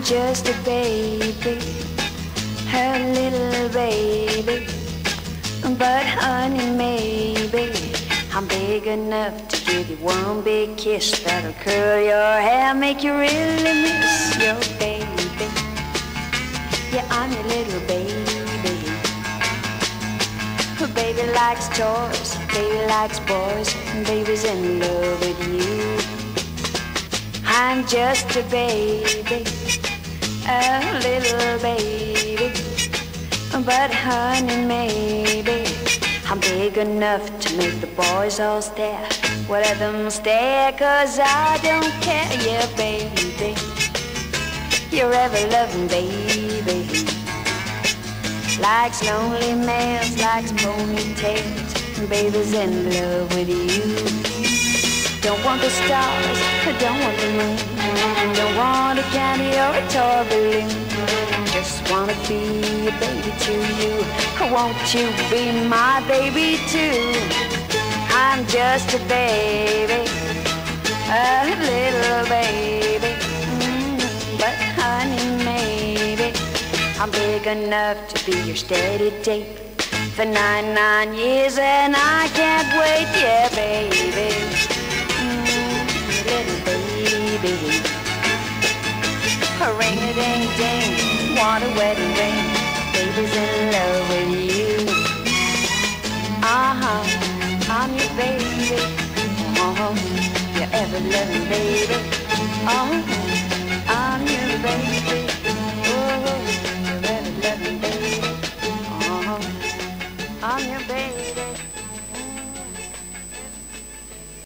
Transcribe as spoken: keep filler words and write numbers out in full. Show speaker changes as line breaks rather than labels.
just a baby, her little baby. But honey, maybe I'm big enough to give you one big kiss that'll curl your hair, make you really miss your baby. Yeah, I'm your little baby. Baby likes toys, baby likes boys, and baby's in love with you. I'm just a baby, a little baby. But honey, maybe I'm big enough to make the boys all stare. Well, let them stare, 'cause I don't care. Yeah, baby, you're ever-loving baby. Likes lonely males, likes ponytails, and baby's in love with you. Don't want the stars, don't want the moon, don't want a candy or a toy balloon. Just wanna be a baby to you. Won't you be my baby too? I'm just a baby, a little baby. Mm, but honey, maybe I'm big enough to be your steady date for nine, nine years, and I can't wait. Yeah, baby, mm, little baby. Ring-a-ding-ding, want a wedding ring, baby's in love with you. Uh-huh, I'm your baby, uh-huh, your ever-loving baby. Uh-huh, I'm your baby, oh, your ever-loving baby. Uh-huh, I'm your baby.